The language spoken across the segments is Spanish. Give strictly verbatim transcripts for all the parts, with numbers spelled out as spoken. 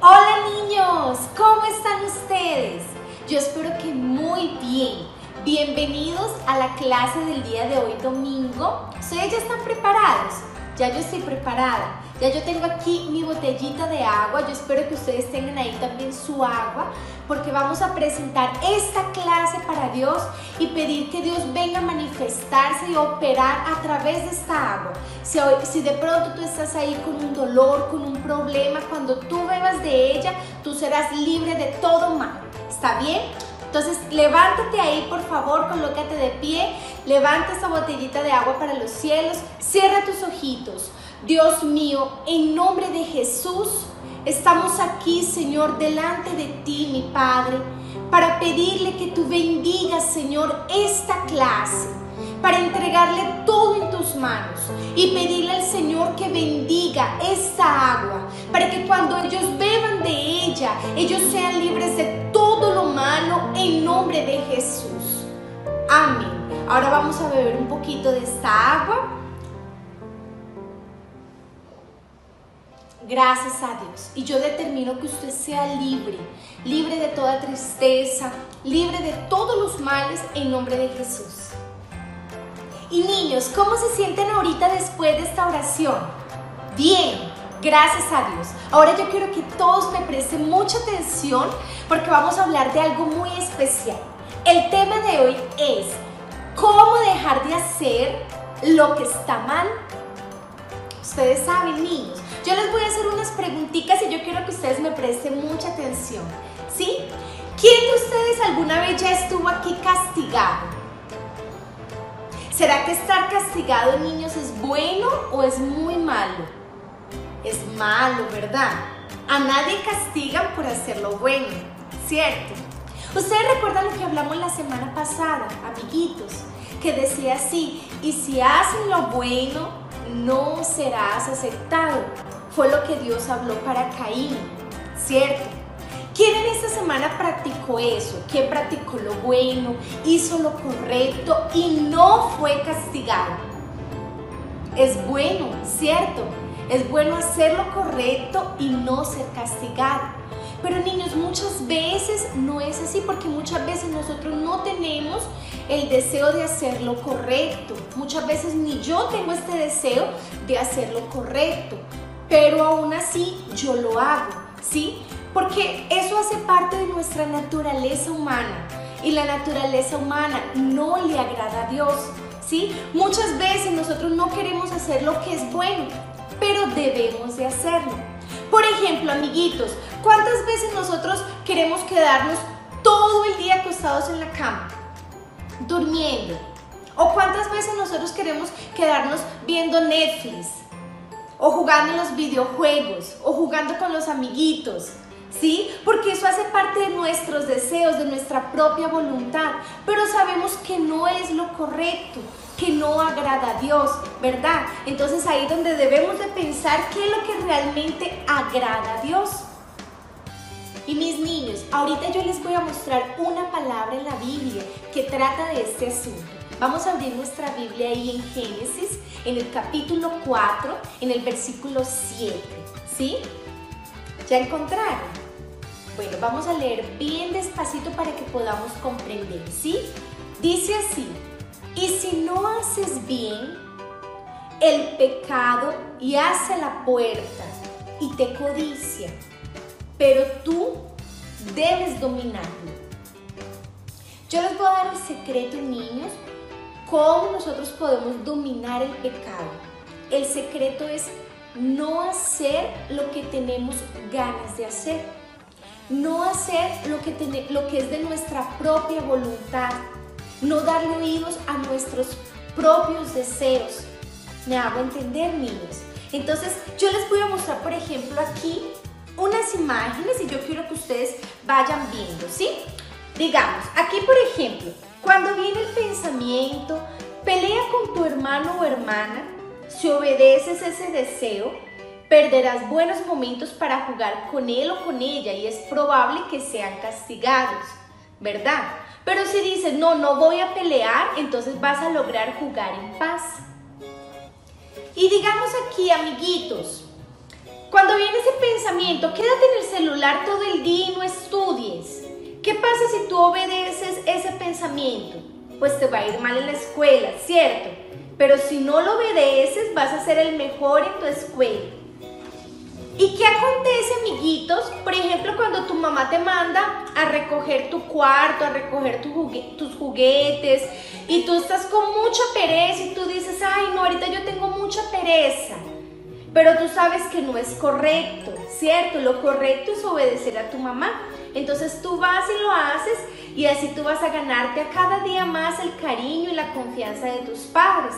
Hola niños, ¿cómo están ustedes? Yo espero que muy bien. Bienvenidos a la clase del día de hoy domingo. ¿Ustedes ya están preparados? Ya yo estoy preparada. Ya yo tengo aquí mi botellita de agua. Yo espero que ustedes tengan ahí también su agua, porque vamos a presentar esta clase para Dios y pedir que Dios venga a manifestarse y operar a través de esta agua. Si, hoy, si de pronto tú estás ahí con un dolor, con un problema, cuando tú bebas de ella, tú serás libre de todo mal. ¿Está bien? Entonces levántate ahí, por favor, colócate de pie, levanta esta botellita de agua para los cielos, cierra tus ojitos. Dios mío, en nombre de Jesús, estamos aquí, Señor, delante de ti, mi Padre, para pedirle que tú bendigas, Señor, esta clase, para entregarle todo en tus manos y pedirle al Señor que bendiga esta agua, para que cuando ellos beban de ella, ellos sean libres de todo lo malo en nombre de Jesús. Amén. Ahora vamos a beber un poquito de esta agua. Gracias a Dios. Y yo determino que usted sea libre, libre de toda tristeza, libre de todos los males en nombre de Jesús. Y niños, ¿cómo se sienten ahorita después de esta oración? Bien, gracias a Dios. Ahora yo quiero que todos me presten mucha atención porque vamos a hablar de algo muy especial. El tema de hoy es ¿cómo dejar de hacer lo que está mal? Ustedes saben, niños, yo les voy a hacer unas preguntitas y yo quiero que ustedes me presten mucha atención, ¿sí? ¿Quién de ustedes alguna vez ya estuvo aquí castigado? ¿Será que estar castigado, niños, es bueno o es muy malo? Es malo, ¿verdad? A nadie castigan por hacer lo bueno, ¿cierto? Ustedes recuerdan lo que hablamos la semana pasada, amiguitos, que decía así: y si hacen lo bueno, no serás aceptado. Fue lo que Dios habló para Caín, ¿cierto? ¿Quién en esta semana practicó eso? ¿Quién practicó lo bueno, hizo lo correcto y no fue castigado? Es bueno, ¿cierto? Es bueno hacer lo correcto y no ser castigado. Pero niños, muchas veces no es así, porque muchas veces nosotros no tenemos el deseo de hacer lo correcto. Muchas veces ni yo tengo este deseo de hacer lo correcto, pero aún así yo lo hago, ¿sí? Porque eso hace parte de nuestra naturaleza humana y la naturaleza humana no le agrada a Dios, ¿sí? Muchas veces nosotros no queremos hacer lo que es bueno, pero debemos de hacerlo. Por ejemplo, amiguitos, ¿cuántas veces nosotros queremos quedarnos todo el día acostados en la cama, durmiendo? ¿O cuántas veces nosotros queremos quedarnos viendo Netflix, o jugando en los videojuegos, o jugando con los amiguitos? ¿Sí? Porque eso hace parte de nuestros deseos, de nuestra propia voluntad, pero sabemos que no es lo correcto, que no agrada a Dios, ¿verdad? Entonces ahí es donde debemos de pensar qué es lo que realmente agrada a Dios. Y mis niños, ahorita yo les voy a mostrar una palabra en la Biblia que trata de este asunto. Vamos a abrir nuestra Biblia ahí en Génesis, en el capítulo cuatro, en el versículo siete, ¿sí? ¿Ya encontraron? Bueno, vamos a leer bien despacito para que podamos comprender, ¿sí? Dice así: y si no haces bien, el pecado yace a la puerta y te codicia, pero tú debes dominarlo. Yo les voy a dar el secreto, niños, cómo nosotros podemos dominar el pecado. El secreto es no hacer lo que tenemos ganas de hacer, no hacer lo que, ten, lo que es de nuestra propia voluntad, no darle oídos a nuestros propios deseos. ¿Me hago entender, niños? Entonces yo les voy a mostrar, por ejemplo, aquí unas imágenes y yo quiero que ustedes vayan viendo, ¿sí? Digamos, aquí por ejemplo, cuando viene el pensamiento, pelea con tu hermano o hermana. Si obedeces ese deseo, perderás buenos momentos para jugar con él o con ella y es probable que sean castigados, ¿verdad? Pero si dices, no, no voy a pelear, entonces vas a lograr jugar en paz. Y digamos aquí, amiguitos, cuando viene ese pensamiento, quédate en el celular todo el día y no estudies? ¿Qué pasa si tú obedeces ese pensamiento? Pues te va a ir mal en la escuela, ¿cierto? Pero si no lo obedeces, vas a ser el mejor en tu escuela. ¿Y qué acontece, amiguitos? Por ejemplo, cuando tu mamá te manda a recoger tu cuarto, a recoger tu jugue- tus juguetes, y tú estás con mucha pereza y tú dices, ay, no, ahorita yo tengo mucha pereza. Pero tú sabes que no es correcto, ¿cierto? Lo correcto es obedecer a tu mamá. Entonces tú vas y lo haces, y así tú vas a ganarte a cada día más el cariño y la confianza de tus padres.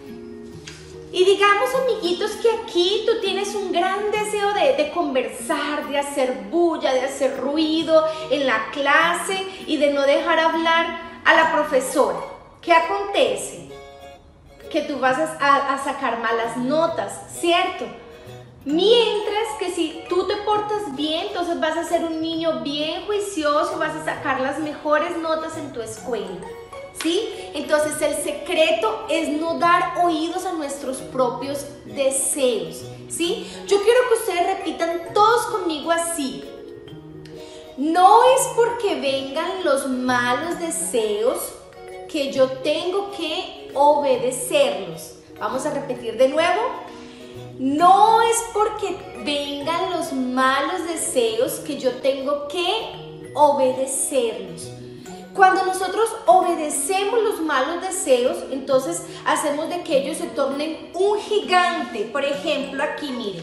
Y digamos, amiguitos, que aquí tú tienes un gran deseo de, de conversar, de hacer bulla, de hacer ruido en la clase y de no dejar hablar a la profesora. ¿Qué acontece? Que tú vas a, a sacar malas notas, ¿cierto? Mientras que si tú te portas bien, entonces vas a ser un niño bien juicioso, vas a sacar las mejores notas en tu escuela. ¿Sí? Entonces el secreto es no dar oídos a nuestros propios deseos, ¿sí? Yo quiero que ustedes repitan todos conmigo así. No es porque vengan los malos deseos que yo tengo que obedecerlos. Vamos a repetir de nuevo. No es porque vengan los malos deseos que yo tengo que obedecerlos. Cuando nosotros obedecemos los malos deseos, entonces hacemos de que ellos se tornen un gigante. Por ejemplo, aquí miren,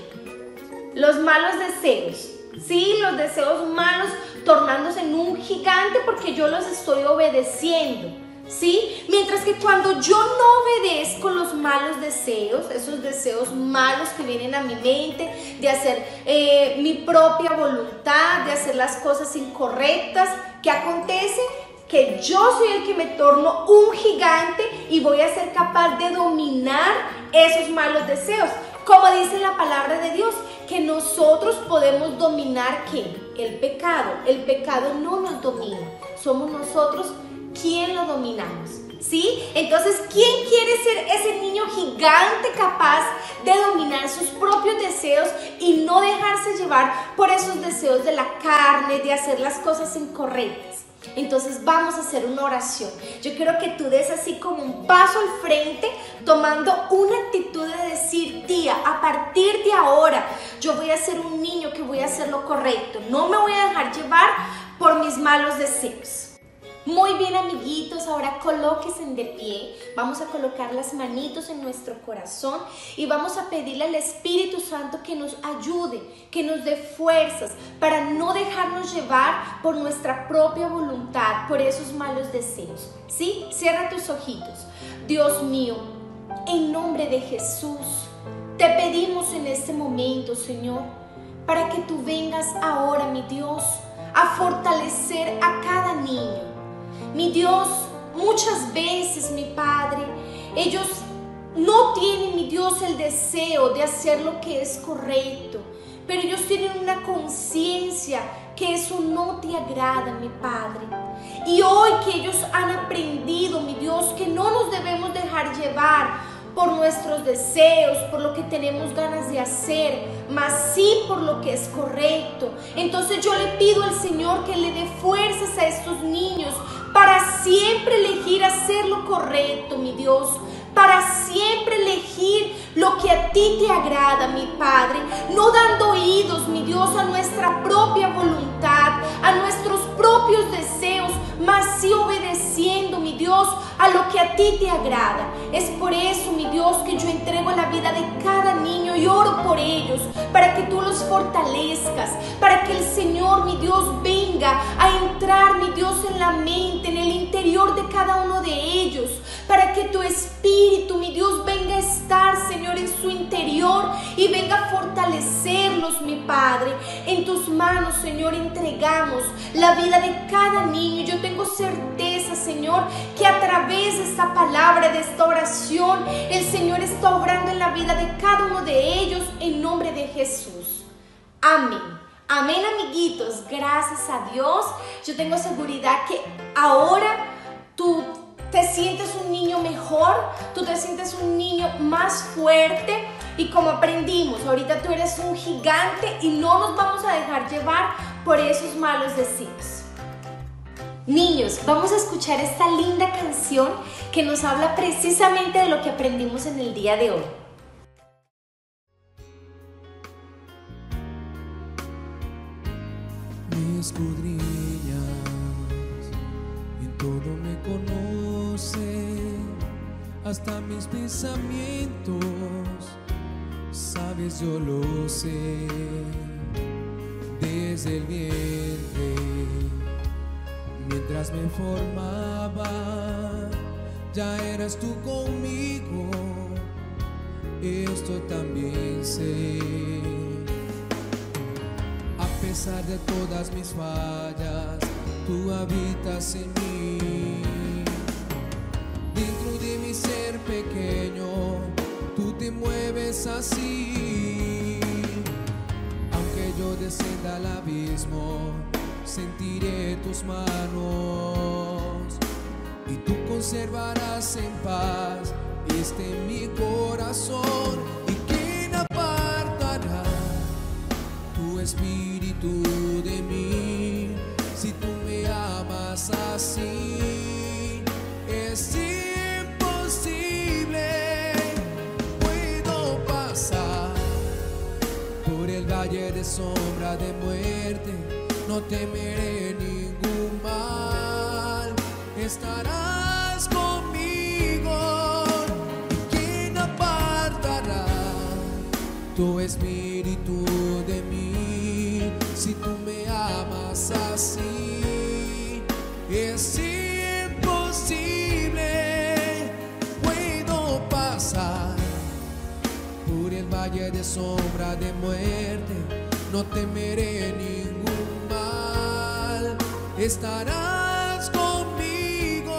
los malos deseos, ¿sí? Los deseos malos tornándose en un gigante porque yo los estoy obedeciendo, ¿sí? Mientras que cuando yo no obedezco los malos deseos, esos deseos malos que vienen a mi mente, de hacer eh, mi propia voluntad, de hacer las cosas incorrectas, ¿qué acontece? Que yo soy el que me torno un gigante y voy a ser capaz de dominar esos malos deseos. Como dice la palabra de Dios, que nosotros podemos dominar ¿qué? El pecado. El pecado no nos domina, somos nosotros quien lo dominamos, ¿sí? Entonces, ¿quién quiere ser ese niño gigante capaz de dominar sus propios deseos y no dejarse llevar por esos deseos de la carne, de hacer las cosas incorrectas? Entonces vamos a hacer una oración. Yo quiero que tú des así como un paso al frente, tomando una actitud de decir, tía, a partir de ahora yo voy a ser un niño que voy a hacer lo correcto. No me voy a dejar llevar por mis malos deseos. Muy bien, amiguitos, ahora colóquense de pie. Vamos a colocar las manitos en nuestro corazón y vamos a pedirle al Espíritu Santo que nos ayude, que nos dé fuerzas para no dejarnos llevar por nuestra propia voluntad, por esos malos deseos, ¿sí? Cierra tus ojitos. Dios mío, en nombre de Jesús, te pedimos en este momento, Señor, para que tú vengas ahora, mi Dios, a fortalecer a cada niño. Mi Dios, muchas veces, mi Padre, ellos no tienen, mi Dios, el deseo de hacer lo que es correcto, pero ellos tienen una conciencia que eso no te agrada, mi Padre. Y hoy que ellos han aprendido, mi Dios, que no nos debemos dejar llevar por nuestros deseos, por lo que tenemos ganas de hacer, mas sí por lo que es correcto. Entonces yo le pido al Señor que le dé fuerzas a estos niños para siempre elegir hacer lo correcto, mi Dios, para siempre elegir lo que a ti te agrada, mi Padre, no dando oídos, mi Dios, a nuestra propia voluntad, a nuestros propios deseos, mas sí obedeciendo, mi Dios, a lo que a ti te agrada. Es por eso, mi Dios, que yo entrego la vida de cada niño y oro por ellos, para que tú los fortalezcas, para que el Señor, mi Dios, venga a entrar, mi Dios, en la mente, en el interior de cada uno de ellos, para que tu Espíritu, mi Dios, venga a estar, Señor, en su interior y venga a fortalecerlos, mi Padre. En tus manos, Señor, entregamos la vida de cada niño. Yo tengo certeza, Señor, que a través de esta palabra, de esta oración, el Señor está obrando en la vida de cada uno de ellos, en nombre de Jesús. Amén. Amén, amiguitos. Gracias a Dios. Yo tengo seguridad que ahora tú te sientes un niño mejor, tú te sientes un niño más fuerte, y como aprendimos, ahorita tú eres un gigante y no nos vamos a dejar llevar llevar por esos malos deseos. Niños, vamos a escuchar esta linda canción que nos habla precisamente de lo que aprendimos en el día de hoy. Me escudriñas, en todo me conoces, hasta mis pensamientos, sabes, yo lo sé, desde el vientre, mientras me formaba, ya eras tú conmigo, esto también sé. A pesar de todas mis fallas, tú habitas en mí. Dentro de mi ser pequeño, tú te mueves así. Aunque yo descienda al abismo, sentiré tus manos y tú conservarás en paz este mi corazón. ¿Y quién apartará tu espíritu de mí si tú me amas así? Es imposible. Puedo pasar por el valle de sombra de muerte, no temeré ningún mal, estarás conmigo. ¿Y quién apartará tu espíritu de mí si tú me amas así? Es imposible. Puedo pasar por el valle de sombra de muerte, no temeré ningún mal, estarás conmigo.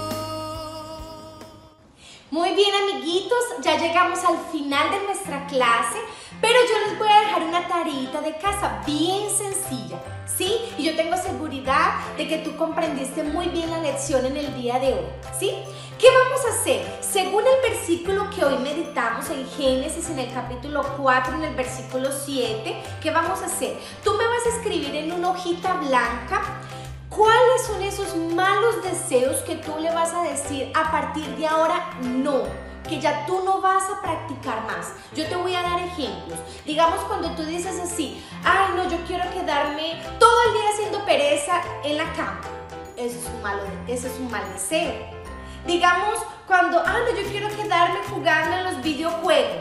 Muy bien, amiguitos, ya llegamos al final de nuestra clase, pero yo les voy a dejar una tareita de casa bien sencilla, ¿sí? Y yo tengo seguridad de que tú comprendiste muy bien la lección en el día de hoy, ¿sí? ¿Qué vamos a hacer? Según el versículo que hoy meditamos en Génesis, en el capítulo cuatro, en el versículo siete, ¿qué vamos a hacer? Tú me vas a escribir en una hojita blanca cuáles son esos malos deseos que tú le vas a decir a partir de ahora no, que ya tú no vas a practicar más. Yo te voy a dar ejemplos. Digamos, cuando tú dices así, ay no, yo quiero quedarme todo el día haciendo pereza en la cama. Eso es un, malo, eso es un mal deseo. Digamos, cuando, ah no, yo quiero quedarme jugando en los videojuegos.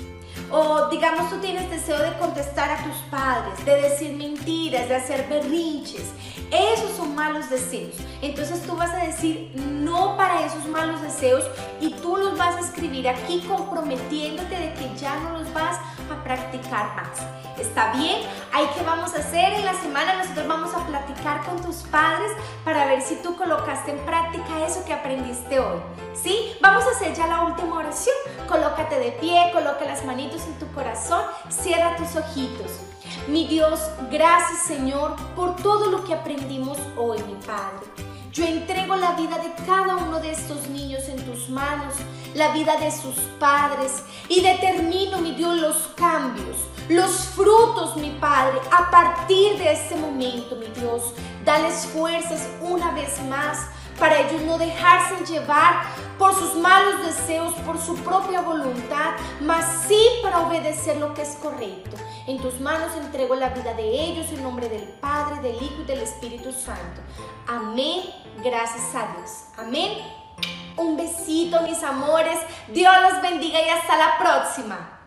O digamos, tú tienes deseo de contestar a tus padres, de decir mentiras, de hacer berrinches. Esos son malos deseos. Entonces tú vas a decir no para esos malos deseos y tú los vas a escribir aquí comprometiéndote de que ya no los vas a practicar más. ¿Está bien? Ahí qué vamos a hacer en la semana, nosotros vamos a platicar con tus padres para ver si tú colocaste en práctica eso que aprendiste hoy. ¿Sí? Vamos a hacer ya la última oración. Colócate de pie, coloca las manitos en tu corazón, cierra tus ojitos. Mi Dios, gracias Señor por todo lo que aprendimos hoy, mi Padre. Yo entrego la vida de cada uno de estos niños en tus manos, la vida de sus padres, y determino, mi Dios, los cambios, los frutos, mi Padre, a partir de este momento, mi Dios. Dales fuerzas una vez más para ellos no dejarse llevar por sus malos deseos, por su propia voluntad, mas sí para obedecer lo que es correcto. En tus manos entrego la vida de ellos en nombre del Padre, del Hijo y del Espíritu Santo. Amén. Gracias a Dios. Amén. Un besito, mis amores. Dios los bendiga y hasta la próxima.